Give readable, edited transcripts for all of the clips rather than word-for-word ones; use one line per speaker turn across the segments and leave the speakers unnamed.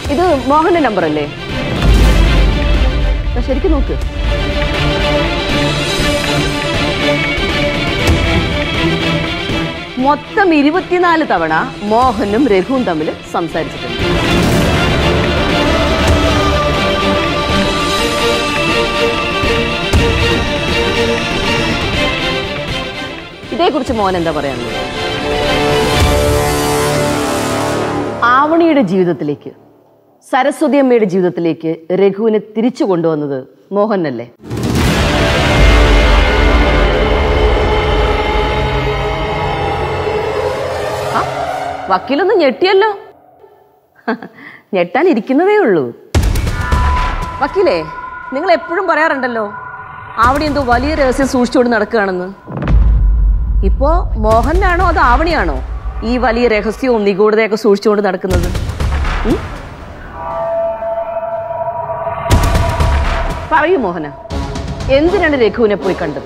ഇത് മോഹന്റെ നമ്പർ അല്ലേ? ശരിക്കും നോക്ക്. മൊത്തം 24 തവണ മോഹനും രഘുവും തമ്മിൽ സംസാരിച്ചിട്ടുണ്ട്. ഇതേക്കുറിച്ച് മോഹൻ എന്താ പറയാനുള്ളത്? ആവണിയുടെ ജീവിതത്തിലേക്ക്, സരസ്വതി അമ്മയുടെ ജീവിതത്തിലേക്ക് രഘുവിനെ തിരിച്ചു കൊണ്ടുവന്നത് മോഹനല്ലേ? വക്കീലൊന്നും ഞെട്ടിയല്ലോ. ഞെട്ടാനിരിക്കുന്നതേ ഉള്ളൂ. വക്കീലേ, നിങ്ങൾ എപ്പോഴും പറയാറുണ്ടല്ലോ ആവണി എന്തോ വലിയ രഹസ്യം സൂക്ഷിച്ചുകൊണ്ട് നടക്കുകയാണെന്ന്. ഇപ്പോ മോഹനാണോ അതോ ആവണിയാണോ ഈ വലിയ രഹസ്യവും നിഗൂഢതയൊക്കെ സൂക്ഷിച്ചുകൊണ്ട് നടക്കുന്നത്? പറയൂ മോഹന, എന്തിനാണ് രഘുവിനെ പോയി കണ്ടത്?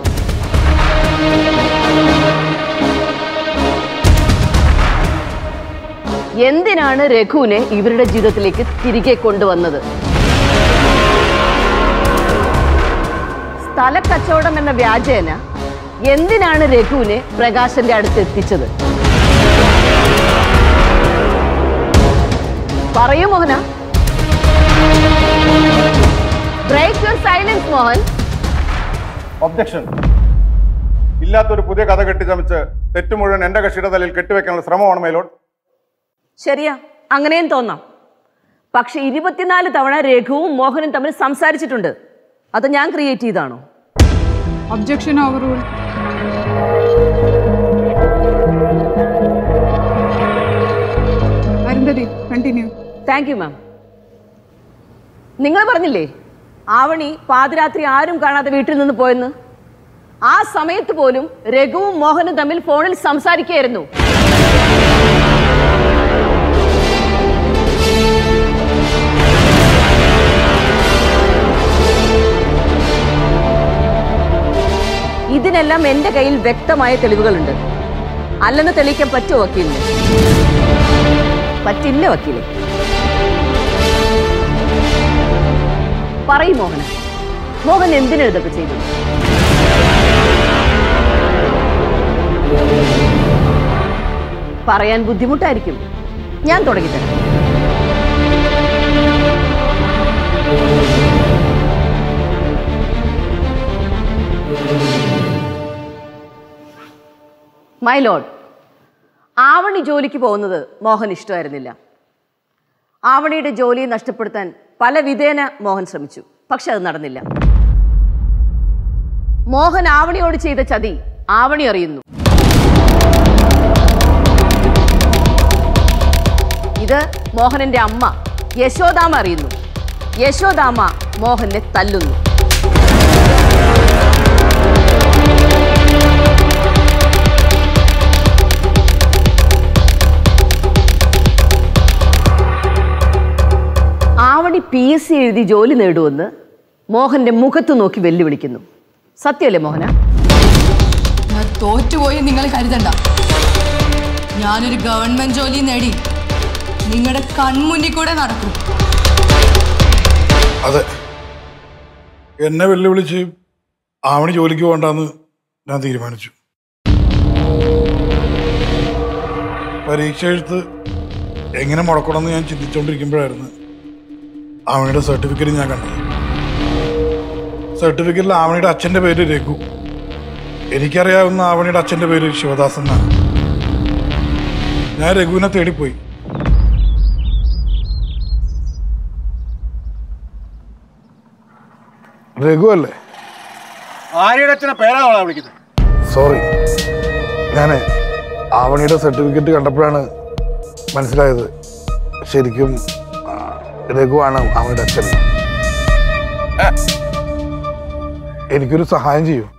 എന്തിനാണ് രഘുവിനെ ഇവരുടെ ജീവിതത്തിലേക്ക് തിരികെ കൊണ്ടുവന്നത്? സ്ഥലക്കച്ചവടം എന്ന വ്യാജേന എന്തിനാണ് രഘുവിനെ പ്രകാശന്റെ അടുത്ത് എത്തിച്ചത്? പറയൂ മോഹന. Break your silence Mohan.
Objection. ഇല്ലാത്തൊരു പുതിയ കഥ കെട്ടിച്ചമച്ച് തെറ്റു മുഴുവൻ എന്റെ കക്ഷിയുടെ തലയിൽ കെട്ടിവെക്കാനുള്ള ശ്രമമാണ് മൈലോഡ്.
ശരിയാ, അങ്ങനെയും തോന്നാം. പക്ഷെ 24 തവണ രഘുവും മോഹനും തമ്മിൽ സംസാരിച്ചിട്ടുണ്ട്. അത് ഞാൻ ക്രിയേറ്റ് ചെയ്താണോ?
Objection overruled. Arundhati, continue.
Thank you ma'am. നിങ്ങൾ പറഞ്ഞില്ലേ ആവണി പാതിരാത്രി ആരും കാണാതെ വീട്ടിൽ നിന്ന് പോയെന്ന്? ആ സമയത്ത് പോലും രഘുവും മോഹനും തമ്മിൽ ഫോണിൽ സംസാരിക്കുകയായിരുന്നു. ഇതിനെല്ലാം എന്റെ കയ്യിൽ വ്യക്തമായ തെളിവുകളുണ്ട്. അല്ലെന്ന് തെളിയിക്കാൻ പറ്റുമോ വക്കീലിന്? പറ്റില്ല വക്കീലെ. പറയും മോഹന, മോഹൻ എന്തിനാ ഇതൊക്കെ ചെയ്തു? പറയാൻ ബുദ്ധിമുട്ടായിരിക്കും, ഞാൻ തുടങ്ങിത്തരാം. മൈ ലോർഡ്, ആവണി ജോലിക്ക് പോകുന്നത് മോഹൻ ഇഷ്ടമായിരുന്നില്ല. ആവണിയുടെ ജോലിയെ നഷ്ടപ്പെടുത്താൻ പല വിധേന മോഹൻ ശ്രമിച്ചു. പക്ഷെ അത് നടന്നില്ല. മോഹൻ ആവണിയോട് ചെയ്ത ചതി ആവണി അറിയുന്നു. ഇത് മോഹനന്റെ അമ്മ യശോദാമ്മ അറിയുന്നു. യശോദാമ്മ മോഹനെ തല്ലുന്നു. ആവണി PSC എഴുതി ജോലി നേടുമെന്ന് മോഹന്റെ മുഖത്ത് നോക്കി വെല്ലുവിളിക്കുന്നു. സത്യമല്ലേ മോഹന?
ഞാൻ തോറ്റുപോയി നിങ്ങൾ കരുതണ്ട. ഞാനൊരു ഗവൺമെന്റ് ജോലി നേടി നിങ്ങളുടെ കൺമുന്നിൽ കൂടെ നടക്കും.
അതെ, എന്നെ വെല്ലുവിളിച്ച് ആവണി ജോലിക്ക് പോകണ്ടെന്ന് ഞാൻ തീരുമാനിച്ചു. പരീക്ഷ എഴുത്ത് എങ്ങനെ മുടക്കണമെന്ന് ഞാൻ ചിന്തിച്ചുകൊണ്ടിരിക്കുമ്പോഴായിരുന്നു ആവണിയുടെ സർട്ടിഫിക്കറ്റ് ഞാൻ കണ്ടത്. സർട്ടിഫിക്കറ്റിൽ ആവണിയുടെ അച്ഛൻ്റെ പേര് രഘു. എനിക്കറിയാവുന്ന ആവണിയുടെ അച്ഛൻ്റെ പേര് ശിവദാസൻ എന്നാണ്. ഞാൻ രഘുവിനെ തേടിപ്പോയി. രഘു അല്ലേ?
ആര്യയുടെ അച്ഛനെ പേരാണോ വിളിക്കുന്നത്?
സോറി, ഞാൻ ആവണിയുടെ സർട്ടിഫിക്കറ്റ് കണ്ടപ്പോഴാണ് മനസ്സിലായത് ശരിക്കും രഘുവാണ് ആവണിയുടെ അച്ഛൻ. എനിക്കൊരു സഹായം ചെയ്യൂ.